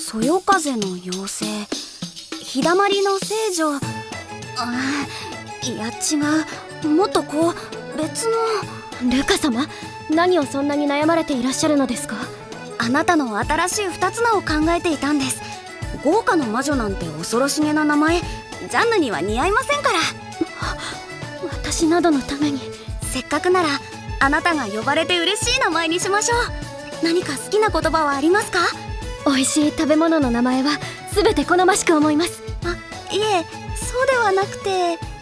そよ風の妖精、日だまりの聖女。いや違う、もっとこう別の。 ルカ様、何をそんなに悩まれていらっしゃるのですか？ あなたの新しい二つ名を考えていたんです。豪華の魔女なんて恐ろしげな名前、ジャンヌには似合いませんから。 私などのために。 せっかくならあなたが呼ばれて嬉しい名前にしましょう。何か好きな言葉はありますか？ 美味しい食べ物の名前は全て好ましく思います。 いえ、そうではなくて。